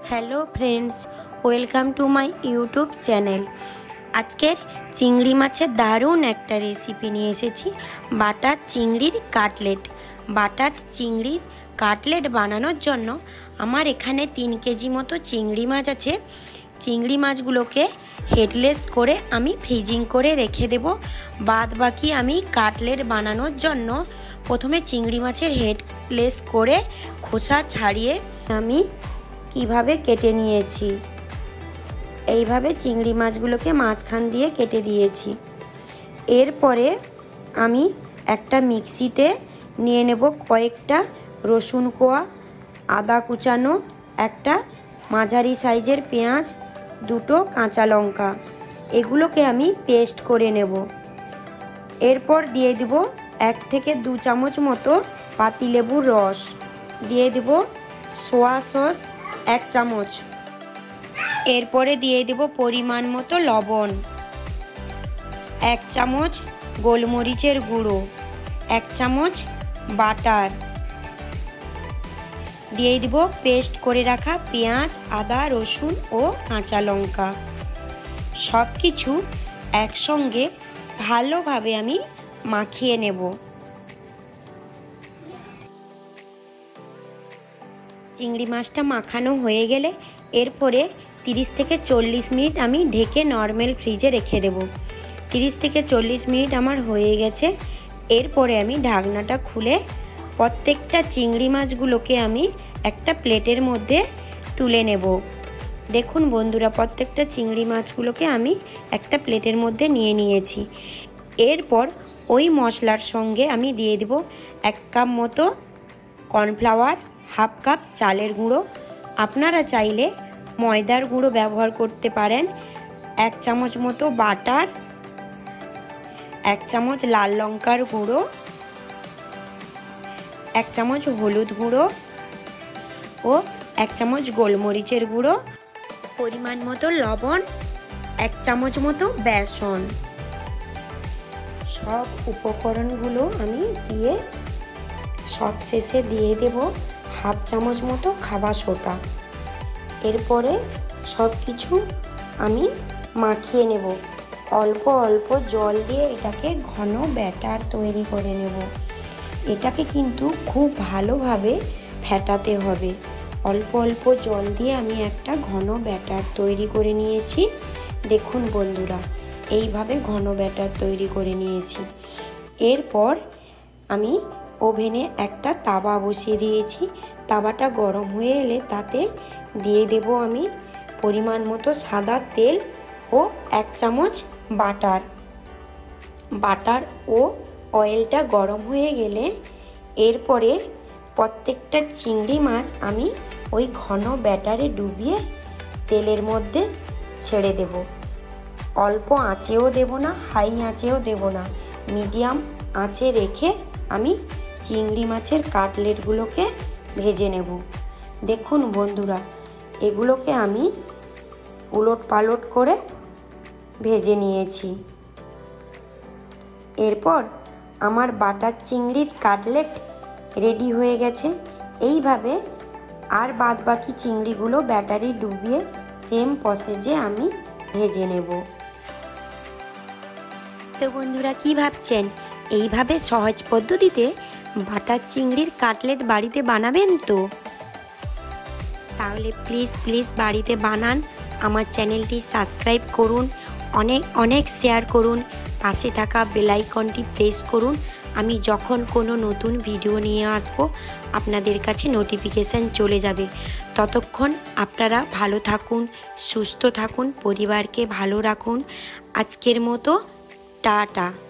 Hello friends, welcome to my YouTube channel. আজকের চিংড়ি মাছের দারুণ একটা রেসিপি নিয়ে এসেছি, বাটার চিংড়ির কাটলেট। বাটার চিংড়ির কাটলেট বানানোর জন্য আমার এখানে 3 কেজি মতো চিংড়ি মাছ আছে। চিংড়ি মাছগুলোকে হেডলেস করে আমি ফ্রিজিং করে রেখে দেব। বাদ বাকি আমি কাটলেট বানানোর জন্য প্রথমে চিংড়ি মাছের হেডলেস করে খোসা ছাড়িয়ে আমি কিভাবে কেটে নিয়েছি। এইভাবে চিংড়ি মাছগুলোকে মাঝখান দিয়ে কেটে দিয়েছি। এরপরে আমি একটা মিক্সিতে নিয়ে নেব কয়েকটা রসুন কোয়া, আদা কুচানো, একটা মাঝারি সাইজের পেঁয়াজ, 2টো কাঁচা লঙ্কা। এগুলোকে আমি পেস্ট করে নেব। এরপর দিয়ে দেব 1 থেকে 2 চামচ মতো পাতিলেবুর রস, দিয়ে দেব সোয়া সস 1 চামচ। এরপরে দিয়ে দেব পরিমাণ মতো লবণ, 1 চামচ গোলমরিচের গুঁড়ো, 1 চামচ বাটার, দিয়ে দেব পেস্ট করে রাখা পেঁয়াজ, আদা, রসুন ও কাঁচা লঙ্কা। সব কিছু একসঙ্গে ভালোভাবে আমি মাখিয়ে নেব। চিংড়ি মাছটা মাখানো হয়ে গেলে এরপরে 30 থেকে 40 মিনিট আমি ঢেকে নর্মাল ফ্রিজে রেখে দেব। 30 থেকে 40 মিনিট আমার হয়ে গেছে। এরপরে আমি ঢাকনাটা খুলে প্রত্যেকটা চিংড়ি মাছগুলোকে আমি একটা প্লেটের মধ্যে তুলে নেব। দেখুন বন্ধুরা, প্রত্যেকটা চিংড়ি মাছগুলোকে আমি একটা প্লেটের মধ্যে নিয়ে নিয়েছি। এরপর ওই মশলার সঙ্গে আমি দিয়ে দেব 1 কাপ মতো কর্নফ্লাওয়ার, 1/2 কাপ চালের গুঁড়ো, আপনারা চাইলে ময়দার গুঁড়ো ব্যবহার করতে পারেন, 1 চামচ মতো বাটার, 1 চামচ লাল লঙ্কার গুঁড়ো, 1 চামচ হলুদ গুঁড়ো ও 1 চামচ গোলমরিচের গুঁড়ো, পরিমাণ মতো লবণ, 1 চামচ মতো বেসন। সব উপকরণগুলো আমি দিয়ে সব শেষে দিয়ে দেব 1/2 চামচ মতো খাবার সোডা। এরপরে সব কিছু আমি মাখিয়ে নেব। অল্প অল্প জল দিয়ে এটাকে ঘন ব্যাটার তৈরি করে নেব। এটাকে কিন্তু খুব ভালোভাবে ফেটাতে হবে। অল্প অল্প জল দিয়ে আমি একটা ঘন ব্যাটার তৈরি করে নিয়েছি। দেখুন বন্ধুরা, এইভাবে ঘন ব্যাটার তৈরি করে নিয়েছি। এরপর আমি ওভেনে একটা তাওয়া বসিয়ে দিয়েছি। তাওয়াটা গরম হয়ে এলে তাতে দিয়ে দেব আমি পরিমাণ মতো সাদা তেল ও 1 চামচ বাটার। বাটার ও অয়েলটা গরম হয়ে গেলে এরপরে প্রত্যেকটা চিংড়ি মাছ আমি ওই ঘন ব্যাটারে ডুবিয়ে তেলের মধ্যে ছেড়ে দেব। অল্প আঁচেও দেব না, হাই আঁচেও দেব না, মিডিয়াম আঁচে রেখে আমি চিংড়ি মাছের কাটলেটগুলোকে ভেজে নেব। দেখুন বন্ধুরা, এগুলোকে আমি উলট পালট করে ভেজে নিয়েছি। এরপর আমার বাটার চিংড়ির কাটলেট রেডি হয়ে গেছে। এইভাবে আর বাদ বাকি চিংড়িগুলো ব্যাটারি ডুবিয়ে সেম প্রসেসে আমি ভেজে নেব। তো বন্ধুরা, কি ভাবছেন? এইভাবে সহজ পদ্ধতিতে বাটার চিংড়ির কাটলেট বাড়িতে বানাবেন তো? তাহলে প্লিজ বাড়িতে বানান। আমার চ্যানেলটি সাবস্ক্রাইব করুন, অনেক শেয়ার করুন, পাশে থাকা বেল আইকনটি প্রেস করুন। আমি যখন কোনো নতুন ভিডিও নিয়ে আসব আপনাদের কাছে নোটিফিকেশান চলে যাবে। ততক্ষণ আপনারা ভালো থাকুন, সুস্থ থাকুন, পরিবারকে ভালো রাখুন। আজকের মতো টাটা।